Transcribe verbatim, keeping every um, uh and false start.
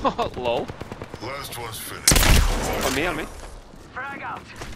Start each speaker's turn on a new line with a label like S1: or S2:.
S1: Lol.
S2: Last one's finished.
S1: On me, on me.
S3: Frag out.